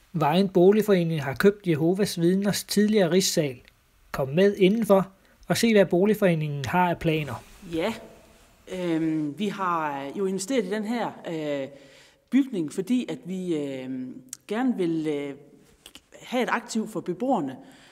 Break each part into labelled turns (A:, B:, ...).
A: Vejen Boligforening har købt Jehovas Vidners tidligere rigssal. Kom med indenfor og se, hvad Boligforeningen har af planer.
B: Ja, vi har jo investeret i den her bygning, fordi at vi gerne vil have et aktiv for beboerne,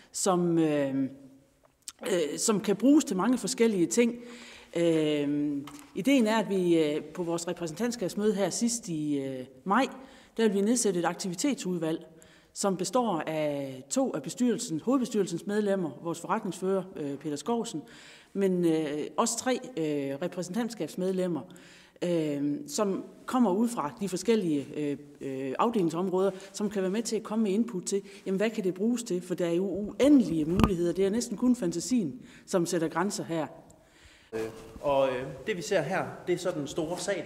B: som kan bruges til mange forskellige ting. Ideen er, at vi på vores repræsentantskabsmøde her sidst i maj, der vil vi nedsætte et aktivitetsudvalg, som består af 2 af hovedbestyrelsens medlemmer, vores forretningsfører Peter Skovsen, men også 3 repræsentantskabsmedlemmer, som kommer ud fra de forskellige afdelingsområder, som kan være med til at komme med input til, jamen hvad kan det bruges til, for der er jo uendelige muligheder. Det er næsten kun fantasien, som sætter grænser her.
C: Og det vi ser her, det er så den store sal,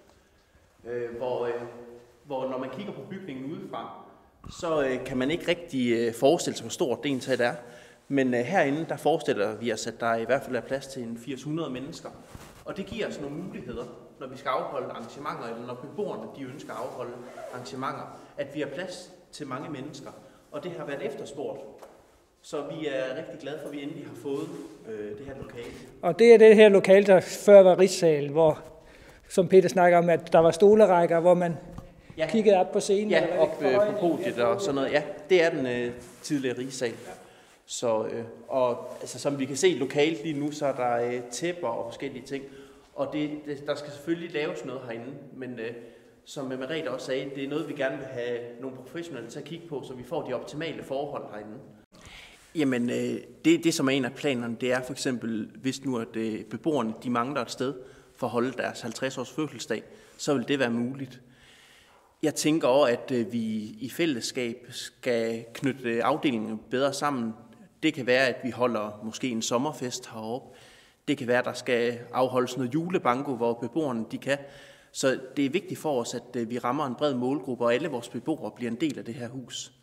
C: hvor når man kigger på bygningen udefra, så kan man ikke rigtig forestille sig, hvor stort det egentlig er. Men herinde, der forestiller vi os, at der i hvert fald er plads til en 800 mennesker. Og det giver os nogle muligheder, når vi skal afholde arrangementer, eller når beboerne de ønsker at afholde arrangementer, at vi har plads til mange mennesker. Og det har været efterspurgt. Så vi er rigtig glade for, at vi endelig har fået det her lokale.
A: Og det er det her lokale, der før var rigssal, hvor, som Peter snakker om, at der var stolerækker, hvor man kiggede op på scenen.
C: Ja, op på podiet og sådan noget. Ja, det er den tidligere rigssal. Så, og altså, som vi kan se lokalt lige nu, så er der tæpper og forskellige ting. Og der skal selvfølgelig laves noget herinde, men som Merete også sagde, det er noget, vi gerne vil have nogle professionelle til at kigge på, så vi får de optimale forhold herinde. Jamen, det som er en af planerne, det er for eksempel, hvis nu at beboerne de mangler et sted for at holde deres 50-års fødselsdag, så vil det være muligt. Jeg tænker også, at vi i fællesskab skal knytte afdelingen bedre sammen. Det kan være, at vi holder måske en sommerfest heroppe. Det kan være, at der skal afholdes noget julebanko, hvor beboerne de kan. Så det er vigtigt for os, at vi rammer en bred målgruppe, og alle vores beboere bliver en del af det her hus.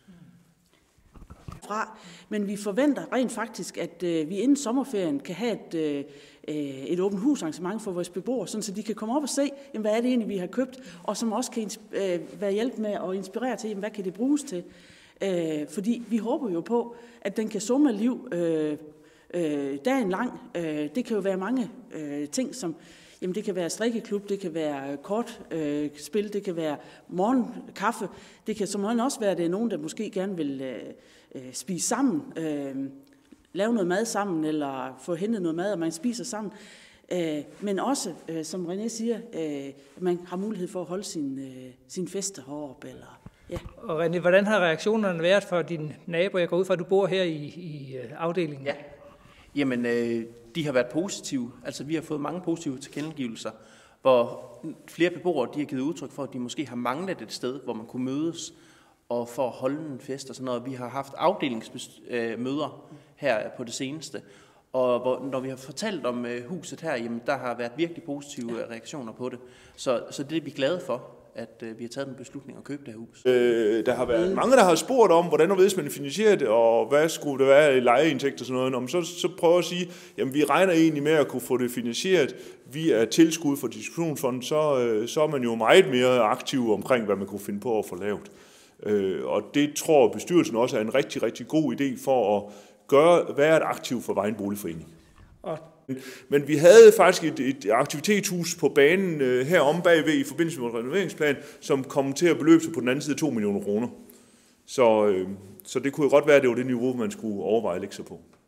B: Men vi forventer rent faktisk, at vi inden sommerferien kan have et åbent husarrangement for vores beboere, så de kan komme op og se, jamen, hvad er det egentlig, vi har købt, og som også kan være hjælp med at inspirere til, jamen, hvad kan det bruges til. Fordi vi håber jo på, at den kan summe liv dagen lang. Det kan jo være mange ting, som jamen, det kan være strikkeklub, det kan være kortspil, det kan være morgenkaffe. Det kan som også være, at det er nogen, der måske gerne vil spise sammen, lave noget mad sammen, eller få hentet noget mad, og man spiser sammen. Men også, som René siger, at man har mulighed for at holde sin fester heroppe. Ja.
A: Og René, hvordan har reaktionerne været for dine naboer? Jeg går ud fra, at du bor her i afdelingen.
C: Ja, jamen de har været positive. Altså vi har fået mange positive tilkendegivelser, hvor flere beboere de har givet udtryk for, at de måske har manglet et sted, hvor man kunne mødes og for at holde en fest og sådan noget. Vi har haft afdelingsmøder her på det seneste, og når vi har fortalt om huset her, jamen, der har været virkelig positive reaktioner på det. Så det er vi glade for, at vi har taget en beslutning at købe det her hus.
D: Der har været mange, der har spurgt om, hvordan og man finansierer det, og hvad skulle det være i lejeindtægt og sådan noget. Så prøver at sige, jamen vi regner egentlig med at kunne få det finansieret via tilskud fra Diskussionsfonden, så er man jo meget mere aktiv omkring, hvad man kunne finde på at få lavet. Og det tror bestyrelsen også er en rigtig, rigtig god idé for at være et aktiv for Vejen Boligforening. Men vi havde faktisk et aktivitetshus på banen herom bagved i forbindelse med renoveringsplan, som kom til at beløbe sig på den anden side 2 millioner kroner. Så det kunne jo godt være, at det var det niveau, man skulle overveje at lægge sig på.